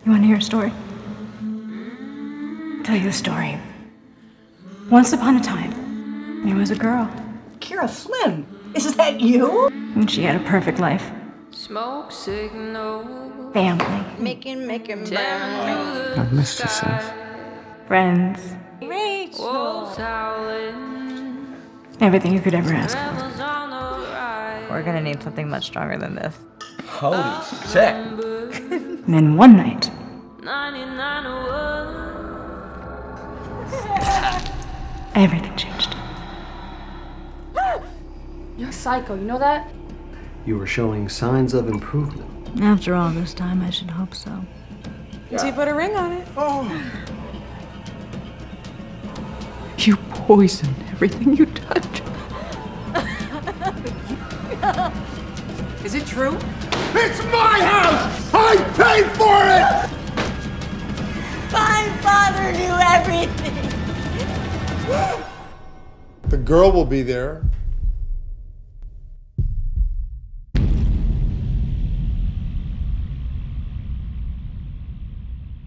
You want to hear a story? I'll tell you a story. Once upon a time, there was a girl. Kira Flynn, is that you? And she had a perfect life. Smoke signal. Family. Making I've missed you since. Friends. Wolves howling. Everything you could ever ask for. Rebels on the rise. We're gonna need something much stronger than this. Holy shit! And then one night, 99 everything changed. You're a psycho, you know that? You were showing signs of improvement. After all this time, I should hope so. So you put a ring on it. You poison everything you touch. Is it true? It's my house! I paid for it! My father knew everything. The girl will be there.